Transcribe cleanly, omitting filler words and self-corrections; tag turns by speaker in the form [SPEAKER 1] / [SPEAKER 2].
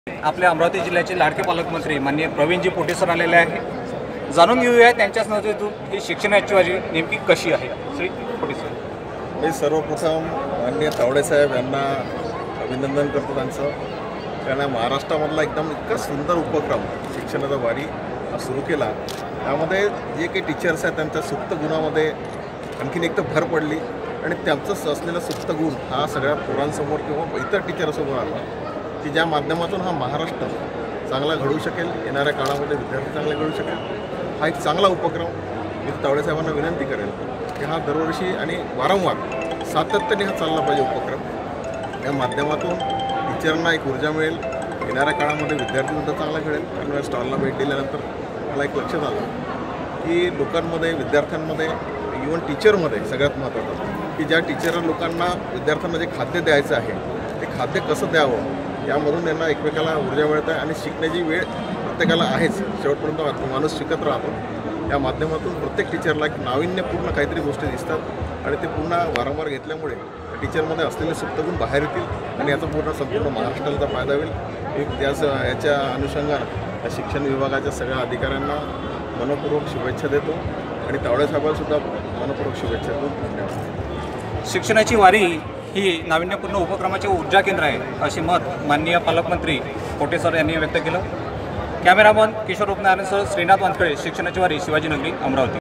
[SPEAKER 1] आपल्या अमरावती जिल्ह्याचे लाडके पालकमंत्री माननीय प्रवीणजी पोटे सर आलेले आहे। जाणून घेऊया त्यांच्याच नजरेतून ही शिक्षणाची वारी नेमकी कशी आहे। श्री पोटे सर,
[SPEAKER 2] मी सर्वप्रथम माननीय तावडे साहेब यांना अभिनंदन करतो त्यांचं, कारण महाराष्ट्रामधला एकदम इतका सुंदर उपक्रम शिक्षणाचा वारी सुरू केला। त्यामध्ये जे काही टीचर्स आहेत त्यांच्या सुप्त गुणामध्ये आणखीन एक तर भर पडली आणि त्यांचं असलेलं सुप्त गुण हा सगळ्या पोरांसमोर किंवा इतर टीचरसमोर आला की ज्या माध्यमातून हा महाराष्ट्र चांगला घडवू शकेल, येणाऱ्या काळामध्ये विद्यार्थी चांगले घडवू शकेल। हा एक चांगला उपक्रम मी तावडे साहेबांना विनंती करेन की हा दरवर्षी आणि वारंवार सातत्याने हा चालला पाहिजे उपक्रम। या माध्यमातून टीचरांना एक ऊर्जा मिळेल, येणाऱ्या काळामध्ये विद्यार्थीसुद्धा चांगला घडेल। कारण या स्टॉलला भेट दिल्यानंतर मला एक लक्षात आलं की लोकांमध्ये, विद्यार्थ्यांमध्ये, इव्हन टीचरमध्ये सगळ्यात महत्त्वाचं की ज्या टीचर लोकांना, विद्यार्थ्यांना जे खाद्य द्यायचं आहे ते खाद्य कसं द्यावं यामधून त्यांना एकमेकाला ऊर्जा मिळत आहे आणि शिकण्याची वेळ प्रत्येकाला आहेच, शेवटपर्यंत माणूस शिकत राहतो। या माध्यमातून प्रत्येक टीचरला एक नाविन्यपूर्ण काहीतरी गोष्टी दिसतात आणि ते पुन्हा वारंवार घेतल्यामुळे टीचरमध्ये असलेले सुप्तगुण बाहेर येतील आणि याचा संपूर्ण महाराष्ट्राला फायदा होईल। याच्या अनुषंगानं शिक्षण विभागाच्या सगळ्या अधिकाऱ्यांना मनपूर्वक शुभेच्छा देतो आणि तावडे साहेबांसुद्धा मनपूर्वक शुभेच्छा देतो।
[SPEAKER 1] शिक्षणाची वारी ही नाविन्यपूर्ण उपक्रमाचे ऊर्जा केंद्र आहे, असे मत माननीय पालकमंत्री पोटे सर यांनी व्यक्त केलं। कॅमेरामन किशोर उपनारायणसह श्रीनाथ वानखळे, शिक्षणाची वारी, शिवाजीनगरी, अमरावती।